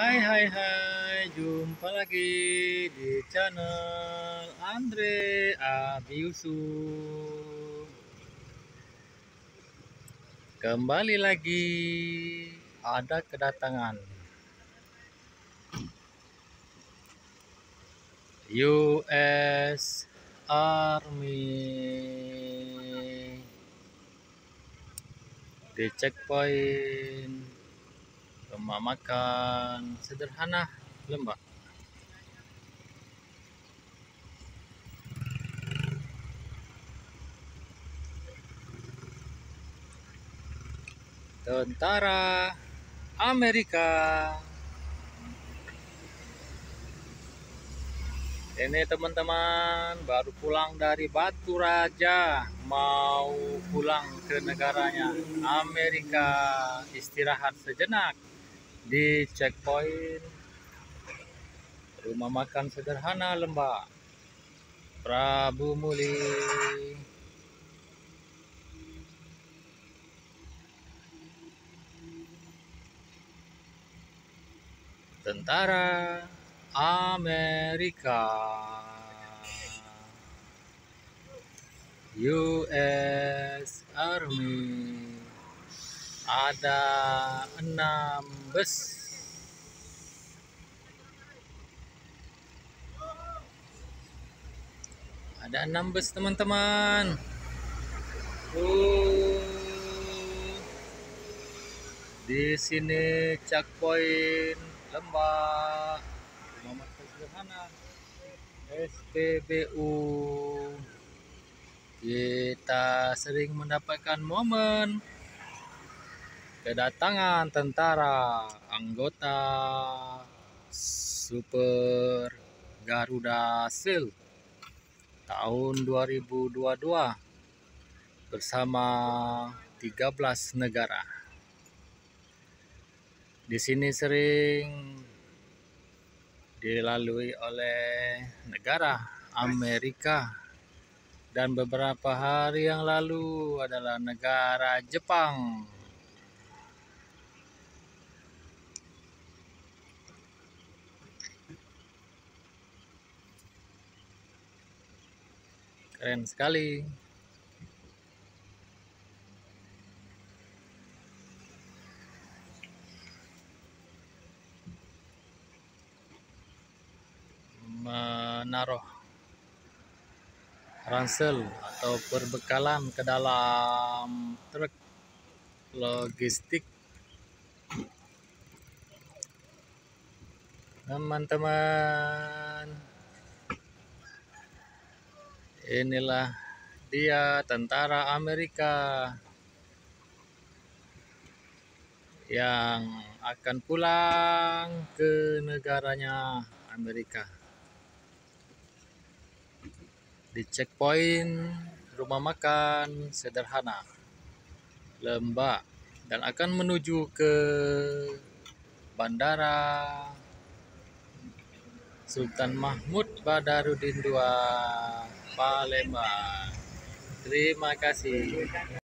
Hai, jumpa lagi di channel Andre Abiusu. Kembali lagi ada kedatangan US Army di checkpoint rumah makan sederhana Lembak. Tentara Amerika. Ini teman-teman baru pulang dari Batu Raja, mau pulang ke negaranya Amerika, istirahat sejenak di checkpoint rumah makan sederhana Lembak Prabu Muli. Tentara Amerika, US Army, ada 6 bus. Ada 6 bus teman-teman. Di sini checkpoint Lembak, rumah makan sederhana SPBU. Kita sering mendapatkan momen kedatangan tentara anggota Super Garuda Shield tahun 2022 bersama 13 negara. Di sini sering dilalui oleh negara Amerika dan beberapa hari yang lalu adalah negara Jepang. Keren sekali. Menaruh ransel atau perbekalan ke dalam truk logistik. Teman-teman, inilah dia tentara Amerika yang akan pulang ke negaranya Amerika di checkpoint rumah makan sederhana Lembak dan akan menuju ke Bandara Sultan Mahmud Badarudin II, Palembang. Terima kasih.